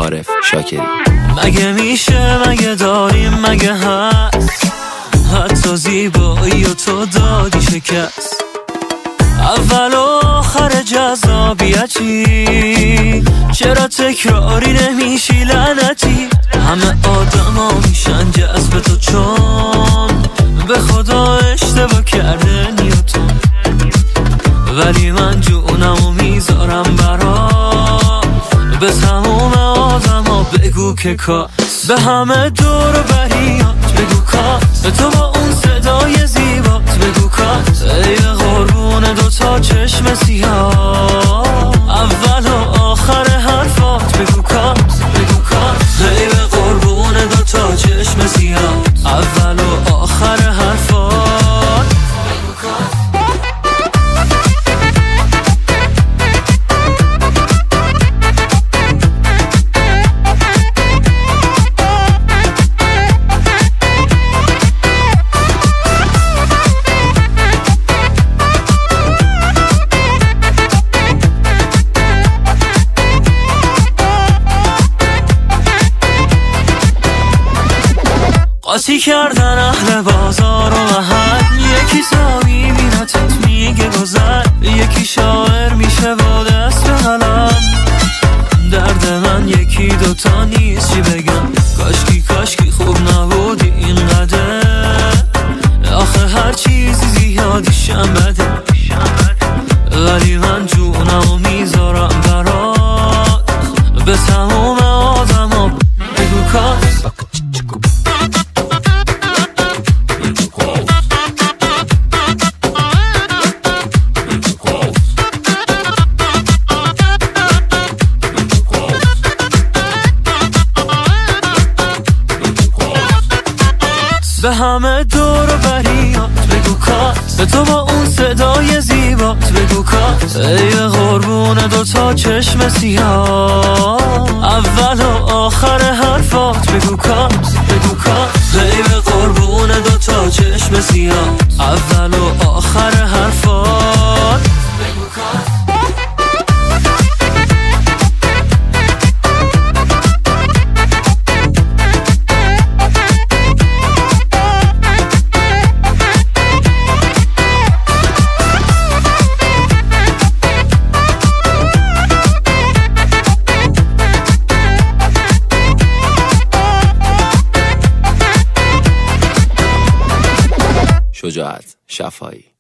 عارف شاکری. مگه میشه، مگه داریم، مگه هست حتی زیبایی و تو دادی شکست؟ اول و آخر جذابیتی چرا تکراری نمیشی لعنتی؟ همه آدما میشن جذب تو چون به خدا اشتباه کرده نیوتن، ولی من جونمو میذارم برات به تموم آدما بگو که کاس، به همه دور و بریات بگو کاس، به تو با اون صدای زیبات بگو کاس، ای قربون دوتا چشم سیاه اول و آخر حرفات بگو کاس، بگو کاس، ای قربون دوتا چشم سیاه اول و آخر حرفات بگو کاس. قاطی کردن اهل بازار و محل، یکی تا میبینتت میگه گذر، یکی شاعر میشه با دست به قلم، درد من یکی دوتا نیست چی بگم، کاشکی خوب نبودی اینقدر، آخه هر چیزی زیادیشم بده، ولی من جونمو میذارم برات به تموم آدما بگو کاس. به همه دور و بریات بگو کاس، به تو با اون صدای زیبات بگو کاس، ای قربون دوتا چشم سیاه اول و آخر حرفات بگو کاس، بگو کاس، ای قربون دوتا چشم سیاه اول و آخر حرفات بگو کاس. شجاعت شفایی.